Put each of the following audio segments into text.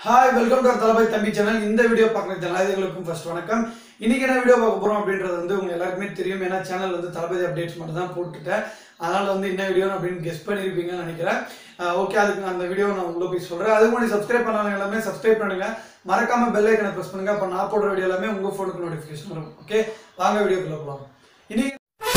Hi welcome to தளபதி தம்பி channel. இந்த video பார்க்குற ஜனநாயகர்களுக்கும் ஃபர்ஸ்ட் வணக்கம். இன்னைக்கு என்ன வீடியோ பார்க்க போறோம் அப்படின்றது வந்து உங்க எல்லாருக்குமே தெரியும். ஏன்னா சேனல் வந்து தளபதி அப்டேட்ஸ் மட்டும் தான் போட்டுட்டேன். அதனால வந்து என்ன வீடியோ அப்படின்னு கெஸ் பண்ணியிருப்பீங்கன்னு நினைக்கிறேன். ஓகே, அதுக்கு அந்த வீடியோ நான் உள்ள போய் சொல்றேன். அதுக்கு முன்னாடி சப்ஸ்கிரைப் பண்ணாதவங்க எல்லாமே சப்ஸ்கிரைப் பண்ணுங்க. மறக்காம பெல் ஐக்கனை பிரஸ் பண்ணுங்க. அப்போ நான் போடுற வீடியோ எல்லாமே உங்க ஃபோனுக்கு நோட்டிஃபிகேஷன் வரும். ஓகே, வாங்க வீடியோக்குள்ள போகலாம். இன்னைக்கு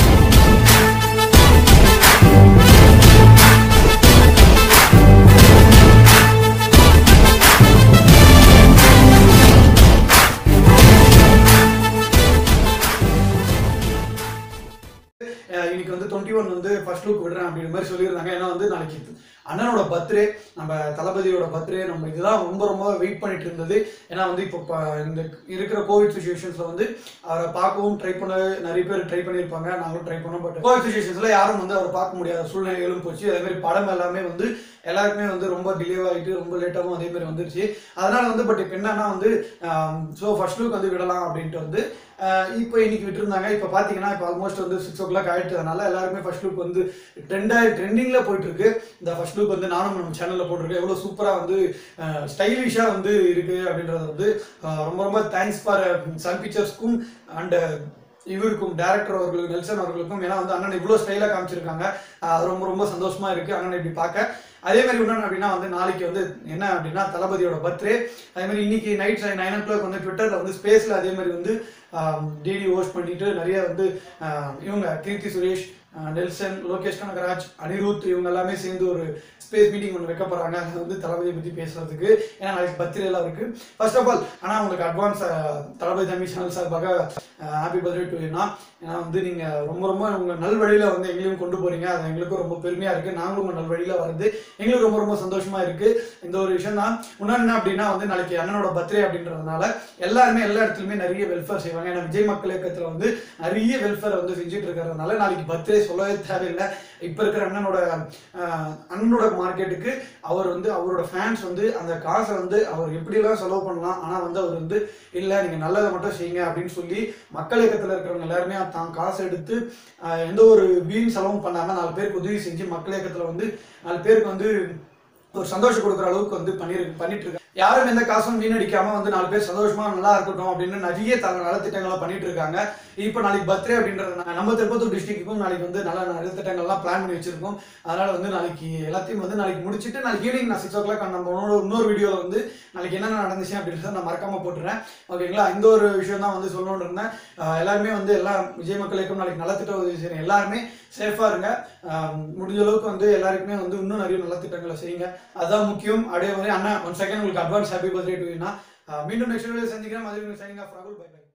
இன்னைக்கு வந்து 21 வந்து ஃபர்ஸ்ட் லுக் விடுறேன் அப்படின்ற மாதிரி சொல்லியிருந்தாங்க. ஏன்னா வந்து நாளைக்கு அண்ணனோட பர்த்டே, நம்ம தளபதியோட பர்த்டே, நம்ம இதுதான் ரொம்ப ரொம்ப வெயிட் பண்ணிட்டு இருந்தது. ஏன்னா வந்து இப்போ இந்த இருக்கிற கோவிட் சுச்சுவேஷன்ஸ்ல வந்து அவரை பார்க்கவும் ட்ரை பண்ண நிறைய பேர் ட்ரை பண்ணியிருப்பாங்க, நாங்களும் ட்ரை பண்ணோம். பட் கோவிட் சுச்சுவேஷன்ஸ்ல யாரும் வந்து அவரை பார்க்க முடியாத சூழ்நிலைகளும் போச்சு. அதே மாதிரி படம் எல்லாமே வந்து எல்லாருக்குமே வந்து ரொம்ப டிலே ஆகிட்டு ரொம்ப லேட்டாகவும் அதே மாதிரி வந்துருச்சு. அதனால வந்து பட் இப்போ என்னன்னா வந்து ஸோ ஃபர்ஸ்ட் லுக் வந்து விடலாம் அப்படின்ட்டு வந்து இப்போ இன்னைக்கு விட்டுருந்தாங்க. இப்போ பார்த்தீங்கன்னா இப்போ ஆல்மோஸ்ட் வந்து 6 o'clock ஆகிட்டதுனால எல்லாருமே ஃபர்ஸ்ட் லுக் வந்து ட்ரெண்டிங்கில் போயிட்டு இருக்கு. இந்த ஃபர்ஸ்ட் லுக் வந்து நானும் நம்ம சேனலில் போட்டிருக்கேன். எவ்வளோ சூப்பராக வந்து ஸ்டைலிஷாக வந்து இருக்கு அப்படின்றது வந்து ரொம்ப ரொம்ப தேங்க்ஸ் ஃபார் சன் பிக்சர்ஸ்க்கும் அண்ட் இவருக்கும் டேரக்டர் அவர்களுக்கும் நெல்சன் அவர்களுக்கும். ஏன்னா வந்து அண்ணன் இவ்வளோ ஸ்டைலாக காமிச்சிருக்காங்க. ரொம்ப ரொம்ப சந்தோஷமா இருக்கு அண்ணனை இப்படி பார்க்க. அதே மாதிரி இன்னொன்று அப்படின்னா வந்து நாளைக்கு வந்து என்ன அப்படின்னா தளபதியோட பர்த்டே. அதே மாதிரி இன்னைக்கு நைட் 9 o'clock வந்து ட்விட்டரில் வந்து ஸ்பேஸில் அதே மாதிரி வந்து டிடி ஹோஸ்ட் பண்ணிட்டு நிறைய வந்து இவங்க கீர்த்தி சுரேஷ், நெல்சன், லோகேஷ் கனகராஜ், அனிருத் இவங்க எல்லாமே சேர்ந்து ஒரு ஸ்பேஸ் மீட்டிங் ஒன்று வைக்க போகிறாங்க. அது வந்து தளபதியை பற்றி பேசுறதுக்கு. ஏன்னா நாளைக்கு பர்த்டே எல்லாம் இருக்குது. ஃபர்ஸ்ட் ஆஃப் ஆல் ஆனால் உங்களுக்கு அட்வான்ஸ் தளபதி தம்பி சேனல் சார்பாக ஹாப்பி பர்த்டே டு யூ. ஏன்னா வந்து நீங்கள் ரொம்ப ரொம்ப உங்கள் நல்வழியில் வந்து எங்களையும் கொண்டு போகிறீங்க. அது எங்களுக்கும் ரொம்ப பெருமையாக இருக்குது. நாங்களும் உங்கள் நல்வழியில் வருது எங்களுக்கு ரொம்ப ரொம்ப சந்தோஷமாக இருக்குது. இந்த ஒரு விஷயம் தான். இன்னொன்று என்ன அப்படின்னா வந்து நாளைக்கு அண்ணனோட பர்த்டே அப்படின்றதுனால எல்லாருமே எல்லா இடத்துலையுமே நிறைய வெல்ஃபேர் செய்வாங்க. ஏன்னா விஜய் மக்கள் இயக்கத்தில் வந்து நிறைய வெல்ஃபேர் வந்து செஞ்சுட்டு இருக்கிறதுனால நாளைக்கு பர்த்டே சொல்லவே தேவையில்லை. இப்போ இருக்கிற அண்ணனோட மார்க்கெட்டுக்கு அவர் வந்து அவரோட ஃபேன்ஸ் வந்து அந்த காசை வந்து அவர் எப்படியெல்லாம் செலவு பண்ணலாம், ஆனால் வந்து அவர் வந்து இல்லை நீங்கள் நல்லதை மட்டும் செய்யுங்க அப்படின்னு சொல்லி மக்கள் இயக்கத்தில் இருக்கிறவங்க எல்லாருமே தான் காசு எடுத்து எந்த ஒரு வீண் செலவும் பண்ணாமல் 4 பேருக்கு உதவி செஞ்சு மக்கள் இயக்கத்தில் வந்து 4 பேருக்கு வந்து ஒரு சந்தோஷம் கொடுக்குற அளவுக்கு வந்து பண்ணிட்டு இருக்காங்க. யாரும் எந்த காசும் வீணடிக்காம வந்து 4 பேர் சந்தோஷமா நல்லா இருக்கட்டும் அப்படின்னு நிறைய நலத்திட்டங்களை பண்ணிட்டு இருக்காங்க. இப்போ நாளைக்கு பர்த்டே அப்படின்றது நம்ம திருப்பத்தூர் டிஸ்ட்ரிக்ட்டுக்கும் நாளைக்கு வந்து நல்ல நலத்திட்டங்கள்லாம் பிளான் பண்ணி வச்சிருக்கோம். அதனால வந்து நாளைக்கு எல்லாத்தையும் வந்து நாளைக்கு முடிச்சுட்டு நாளைக்கு ஈவினிங் நான் 6 o'clock நம்ம இன்னொரு வீடியோவில் வந்து நாளைக்கு என்னென்ன நடந்துச்சு அப்படின்றத நான் மறக்காம போட்டுறேன். ஓகேங்களா, இந்த ஒரு விஷயம் தான் வந்து சொல்லணும்னு இருந்தேன். எல்லாருமே வந்து எல்லா விஜய் மக்களுக்கும் நாளைக்கு நலத்திட்ட உதவி செய்யணும். எல்லாருமே சேஃபாக இருங்க. முடிஞ்ச அளவுக்கு வந்து எல்லாருக்குமே வந்து இன்னும் நிறைய நலத்திட்டங்களை செய்யுங்க. அதுதான் முக்கியம். அப்படியே வந்து அண்ணா 1 second உங்களுக்கு advance happy birthday to you. மீண்டும் நெக்ஸ்ட் வீடியோ சந்திக்கிறேன். அது சைனிங் ஆஃப் ராகுல். Bye by.